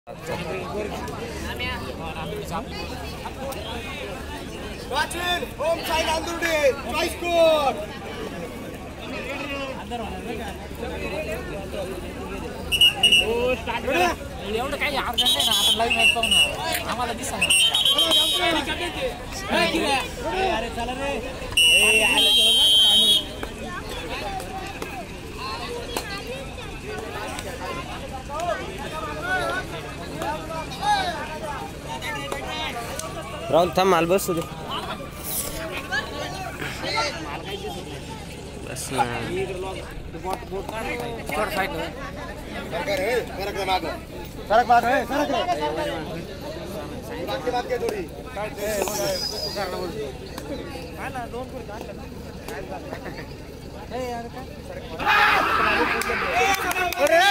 प्राचीन home side अंदुर्डे try score ओ स्टार्ट कर एवढं काही अर्जंट नाही ना आपण लाईव्ह मॅच पाहू ना आम्हाला दिसना अरे चला रे ए आले राहुल थांब माल बसू दे बस ना सरक माग है सरक रे बाकी बात के थोड़ी हां ना दोन कुर काढलं ना ए यार काय अरे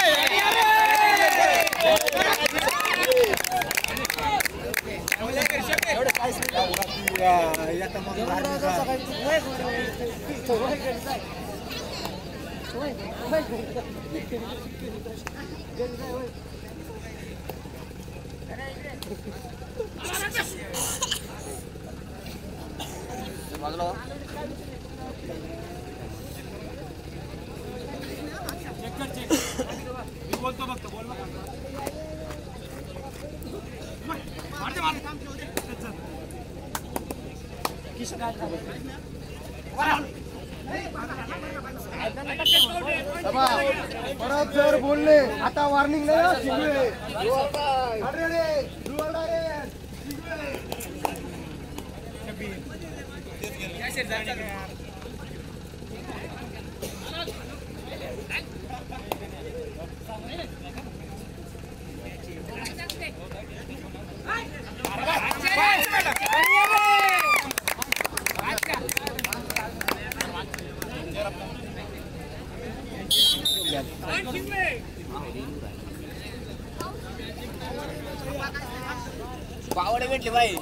एवढं काय आता मग बोलतो बघतो बोल परत जर बोलले आता वॉर्निंग नाही पावडे भेटले भाई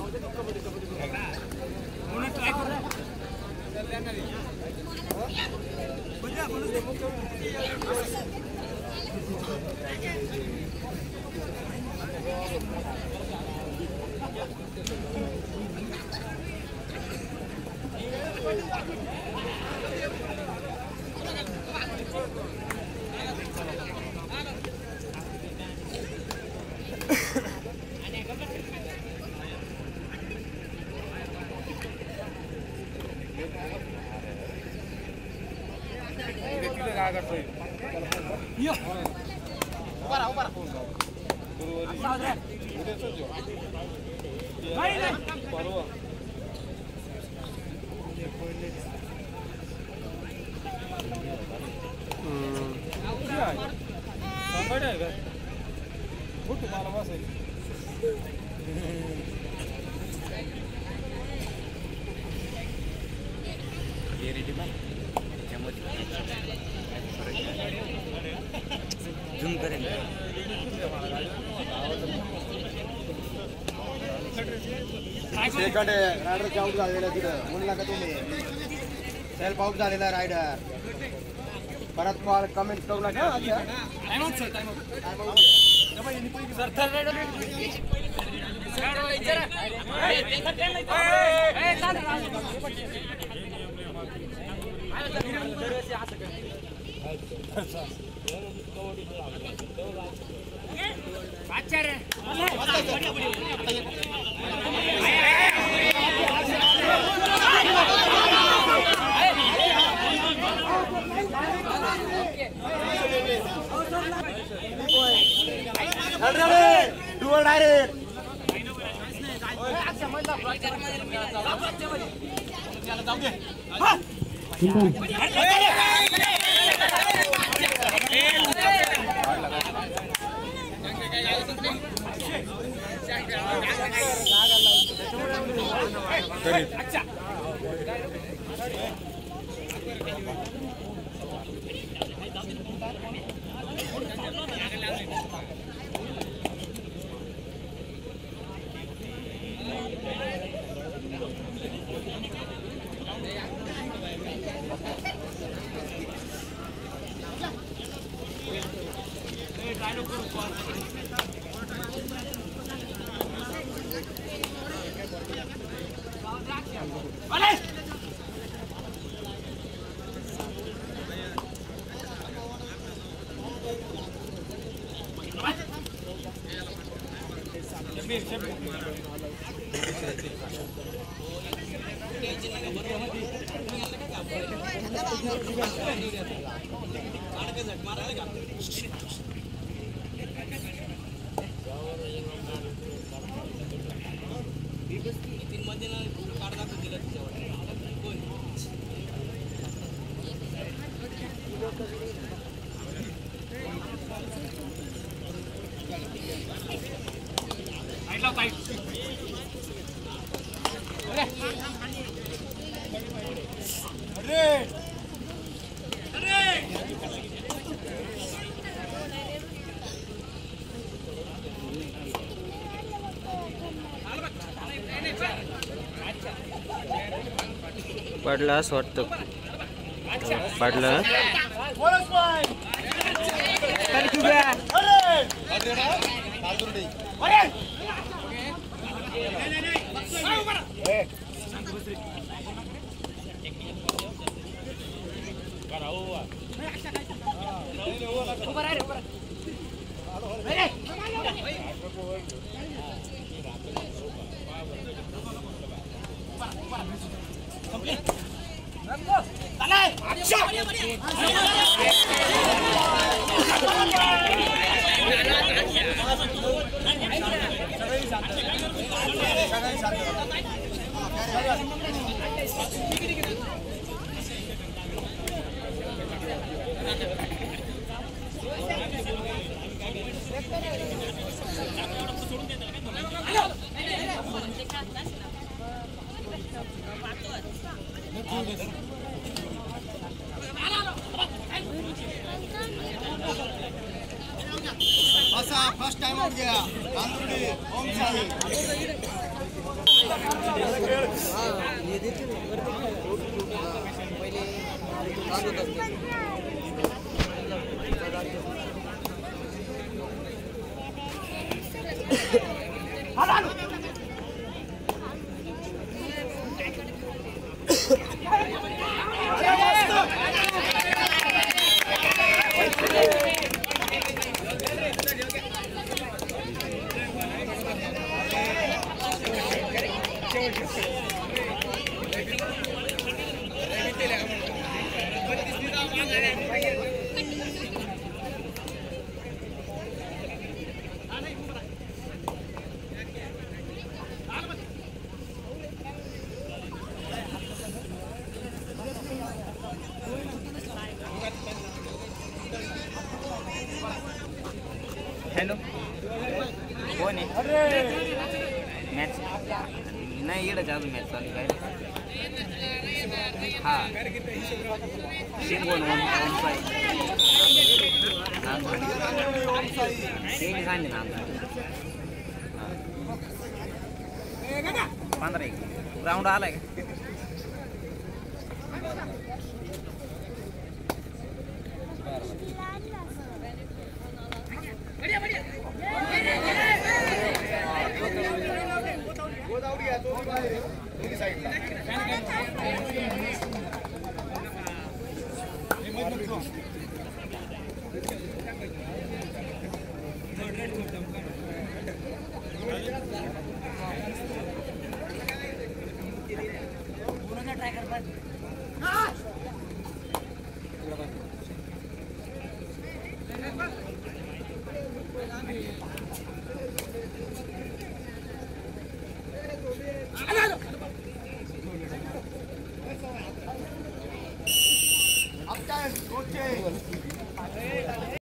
झूम करेंगे सेकंड रायडर आउट झालेला तिथं म्हणला का तुम्ही सेल्फ आउट झालेला रायडर परत कॉल कमेंट करू नका time out sir time out sir third raider dual direct पडला असं वाटतं. पडलं फर्स्ट टाइम आउट गया आंध्रुडी ओम साई हॅलो कोण आहे मॅच नाही इकडं चालू मॅच चालू काय हा शिंगोन वन सांगे ना 15 राऊंड आलाय का ट्राय कर